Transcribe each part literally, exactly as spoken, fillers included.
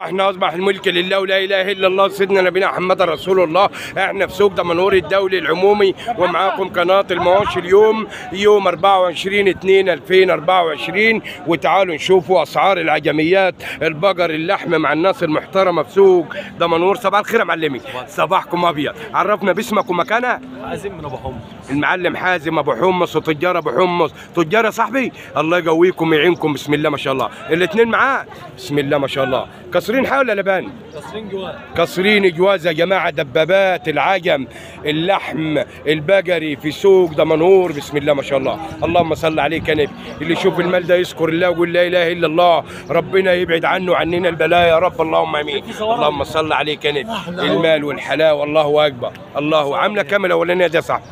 احنا اصبح الملك لله ولا اله الا الله سيدنا نبينا محمد رسول الله. احنا في سوق دمنهور الدولي العمومي، ومعاكم قناه المواشي اليوم يوم أربعة وعشرين اتنين ألفين وأربعة وعشرين. وتعالوا نشوفوا اسعار العجميات البقر اللحم مع الناس المحترمه في سوق دمنهور. صباح الخير يا معلمي. صباحكم ابيض. عرفنا باسمك ومكانك. حازم من ابو حمص. المعلم حازم ابو حمص وتجار ابو حمص. تجار يا صاحبي الله يقويكم ويعينكم. بسم الله ما شاء الله. الاثنين معاه بسم الله ما شاء الله. كسرين حول ولا لبان؟ كسرين جواز. كسرين جواز يا جماعه. دبابات العجم اللحم البقري في سوق دمنهور. بسم الله ما شاء الله. اللهم صل عليك يا نبي. اللي يشوف المال ده يذكر الله ويقول لا اله الا الله. ربنا يبعد عنه عننا البلاء يا رب. اللهم امين. اللهم صل عليك يا نبي. المال والحلاوه الله اكبر. الله. عامله كام الاولانيه دي يا صاحبي؟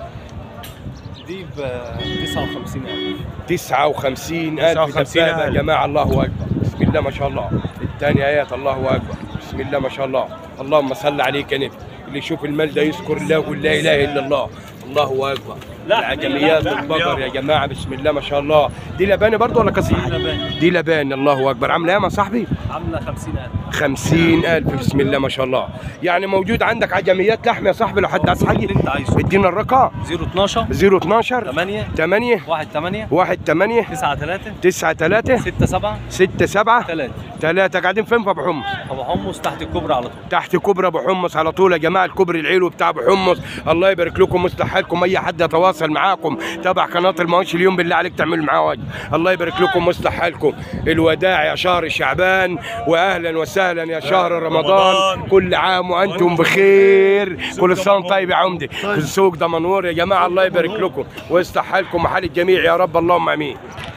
دي ب تسعة وخمسين ألف. تسعة وخمسين ألف دبابه يا جماعه. الله اكبر. بسم الله ما شاء الله. الثاني ايات الله اكبر. بسم الله ما شاء الله. اللهم صل عليك يا نبي. اللي يشوف المال ده يذكر الله ويقول لا اله الا الله. الله اكبر. العجميات البقر يا جماعه. بسم الله ما شاء الله. دي لبانه برضه ولا كسر؟ دي لبان. دي لبان. الله اكبر. عامله ايه يا صاحبي؟ عامله خمسين ألف. خمسين ألف. بسم الله ما شاء الله. يعني موجود عندك عجميات لحم يا صاحبي لو حد عايز حاجه؟ اللي انت عايزه. ادينا الرقم. صفر اتناشر صفر اتناشر تمانية تمانية واحد تمانية واحد تمانية تسعة تلاتة تسعة تلاتة ستة سبعة ستة سبعة تلاتة. تلاتة. قاعدين فين في ابو حمص؟ ابو حمص تحت الكوبري على طول. تحت كوبري ابو حمص على طول يا جماعه. الكوبري العلوي بتاع ابو حمص. الله يبارك لكم ويصلح حالكم. اي حد يتواصل معاكم تبع قناه المواشي اليوم بالله عليك تعملوا معاه وجه. الله يبارك لكم ويصلح حالكم. الوداع يا شهر شعبان، واهلا وسهلا يا شهر رمضان. كل عام وانتم بخير. كل سنه طيب يا عمدي. في سوق دمنهور يا جماعه. الله يبارك لكم ويصلح حالكم وحال الجميع يا رب. اللهم امين.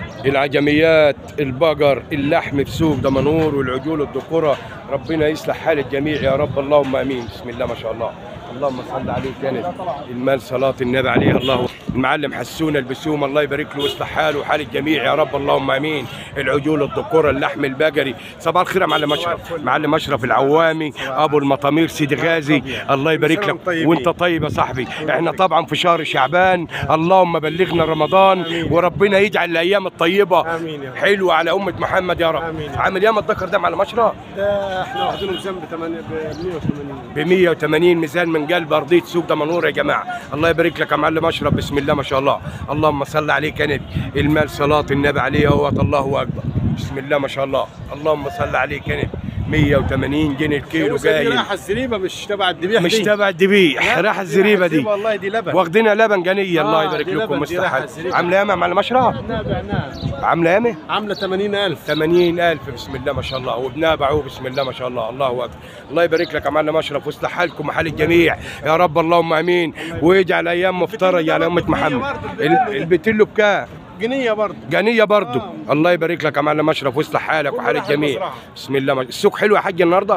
العجميات البقر اللحم في سوق دمنهور والعجول الذكوره. ربنا يصلح حال الجميع يا رب. اللهم امين. بسم الله ما شاء الله. اللهم صل عليك يا نبي. المال صلاه النبي عليه. الله. المعلم حسونا البسوم الله يبارك له ويصلح حاله وحال الجميع يا رب. اللهم امين. العجول الذكوره اللحم البقري. صباح الخير يا معلم اشرف. معلم اشرف العوامي ابو المطامير سيدي غازي. الله يبارك لك وانت طيب يا صاحبي. احنا طبعا في شهر شعبان. اللهم بلغنا رمضان وربنا يجعل الايام الطيبه حلوه على امه محمد يا رب. عامل ايه الذكر ده معلم اشرف؟ ده احنا واخدينه ميزان ب مية وتمانين. ب مية وتمانين ميزان من قلب ارضيه سوق دمنهور يا جماعه. الله يبارك لك يا معلم اشرف. بسم الله ما شاء الله. اللهم صل عليك يا نبي. المال صلاه النبي عليه اهوت. الله اكبر. بسم الله ما شاء الله. اللهم صل عليك يا نبي. مية وتمانين جنيه الكيلو جاي. راحه الزريبه مش تبع الذبيح. مش تبع الذبيح. راح الزريبه دي والله دي لبن. واخدينها لبن جنيه. الله آه يبارك لكم مستحيل. عامله عامله ايه مع المشرب؟ نابع نعم. عامله ايه؟ عامله تمانين ألف. تمانين ألف. بسم الله ما شاء الله. وبنابعه بسم الله ما شاء الله. الله اكبر. الله يبارك لك يا معلم اشرف ويصلح حالكم وحال الجميع يا رب. اللهم امين. ويجعل ايام مفترجه على امه محمد. البتلو بكام؟ جنيه برضه. جنيه برضه. آه. الله يبارك لك يا معلم اشرف ويصلح حالك وحال الجميع. بسم الله ما. السوق حلو يا حاج النهارده؟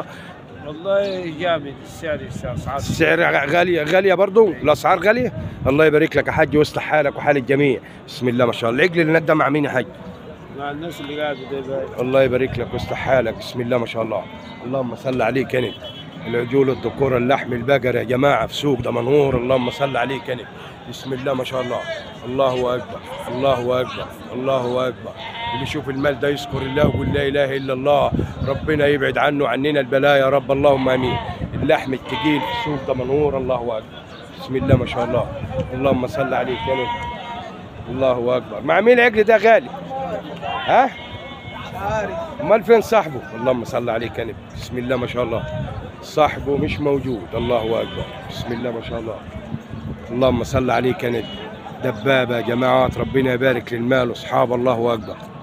والله جامد. السعر الاسعار السعر غاليه غاليه برضه. الاسعار غاليه. الله يبارك لك يا حاج ويصلح حالك وحال الجميع. بسم الله ما شاء الله. العجل اللي هناك ده مع مين يا حاج؟ مع الناس اللي قاعده دي. الله يبارك لك ويصلح حالك. بسم الله ما شاء الله. اللهم صل عليك يا نبي. العجول الذكوره اللحم البقر يا جماعه في سوق دمنهور. اللهم صل عليك يا نبي. بسم الله ما شاء الله. الله اكبر. الله اكبر. الله اكبر. اللي يشوف المال ده يذكر الله ويقول لا اله الا الله. ربنا يبعد عنه عننا البلاء يا رب. اللهم امين. اللحم الثقيل في سوق دمنهور. الله اكبر. بسم الله ما شاء الله. اللهم صل عليك يا نبي. الله اكبر. مع مين العجل ده غالي؟ ها؟ مش عارف. امال فين صاحبه؟ اللهم صل عليك يا نبي. بسم الله ما شاء الله. صاحبه مش موجود. الله اكبر. بسم الله ما شاء الله. اللهم صل عليك يا نبي. دبابه يا جماعات. ربنا يبارك للمال واصحاب. الله اكبر.